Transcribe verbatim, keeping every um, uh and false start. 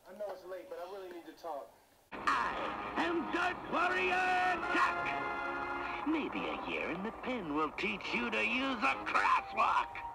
I know it's late, but I really need to talk. I am Darkwarrior Duck. Maybe a year in the pen will teach you to use a crosswalk.